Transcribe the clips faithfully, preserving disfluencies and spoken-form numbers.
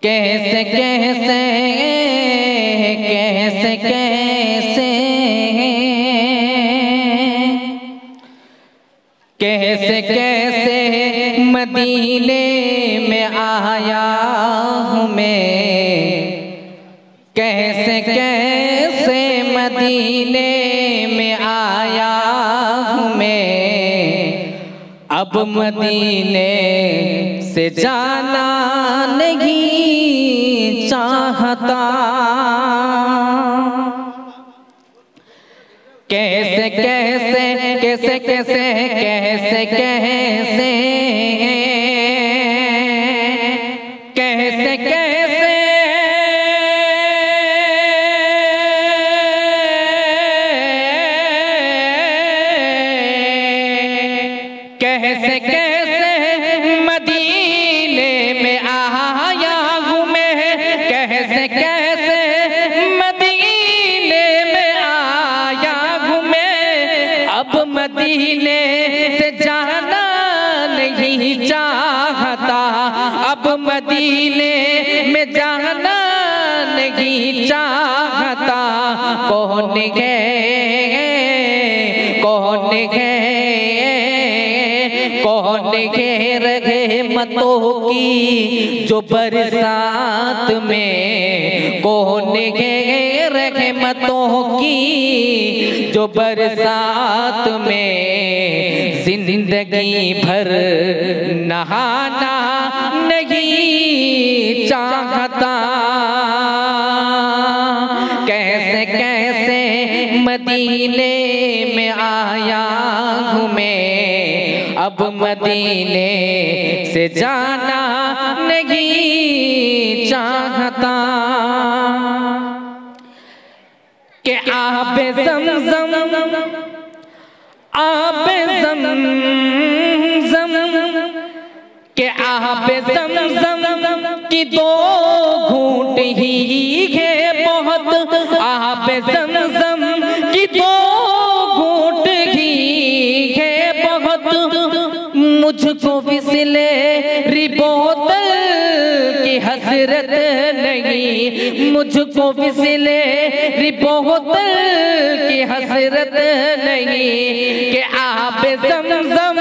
कैसे कैसे कैसे कैसे कैसे कैसे मदीने में आया हूँ मैं, कैसे कैसे मदीने में आया हूँ मैं। अब मदीने से जाना नहीं चाहता। कैसे कैसे कैसे कैसे कैसे कैसे कैसे कैसे कैसे कैसे मदीने में आया हूँ मैं, कैसे कैसे मदीने में आया हूँ मैं। अब मदीने से जाना नहीं चाहता, अब मदीने में जाना नहीं चाहता। कौन है कौन है कौन है रहमतों की जो बरसात में, कौन है रहमतों की जो बरसात में जिंदगी भर नहाना नहीं चाहता। कैसे कैसे मदीने में आया हूँ मैं, अब मदीने से जाना नहीं चाहता। कि आब ज़मज़म आब ज़मज़म के आब ज़मज़म की दो घूंट ही है बहुत, आब ज़मज़म की दो घूंट ही है बहुत। मुझको बिसलेरी बोतल की हसरत नहीं, मुझको बिसलेरी बोतल की हसरत नहीं। कि आब ज़मज़म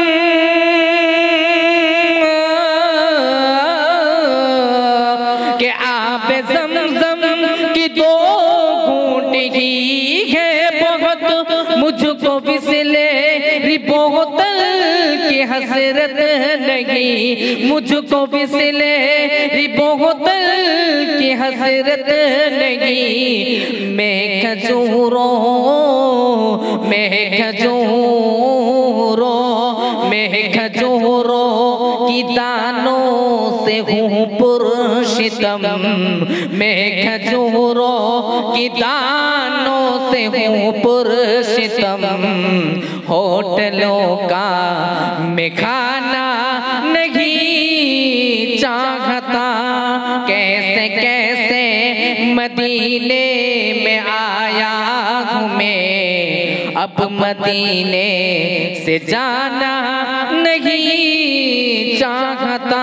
के आब ज़मज़म की दो घूंट ही है बहुत। मुझको बिसलेरी बोतल की हसरत नहीं, मुझको बिसलेरी बोतल की हसरत नहीं। मैं खजूरों मैं खजूरों मैं खजूरों की दानों से हूँ पुरशितम, मैं खजूरों की दानों से हूँ पुरशितम। होटलों का मैं खाना नहीं चाहता। कैसे कैसे मदीने में आया हूँ मैं, अब मदीने से जाना नहीं चाहता।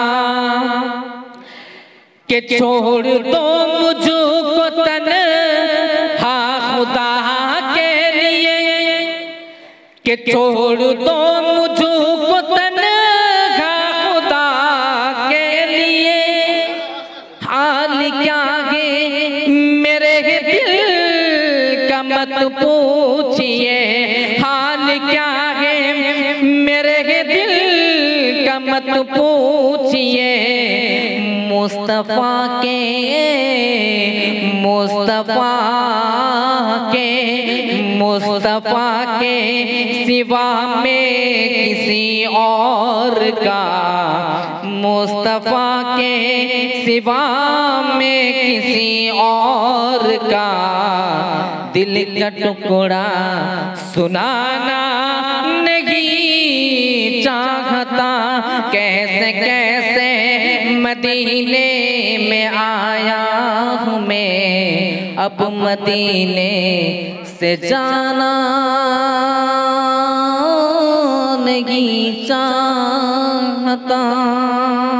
कि छोड़ दो मुझको तन्हा खुदा के लिए, कि छोड़ दो मुझको तन्हा खुदा के लिए। हाल क्या है मेरे दिल का मत पूछिए, हाल क्या है मेरे दिल का मत पूछिए। मुस्तफ़ा के मुस्तफ़ा के मुस्तफ़ा के सिवा में किसी और का, मुस्तफ़ा के सिवा में किसी और का दिल का टुकड़ा सुनाना नहीं चाहता। कैसे कैसे मदीने में आया हूँ मैं, अब मदीने से जाना नहीं चाहता।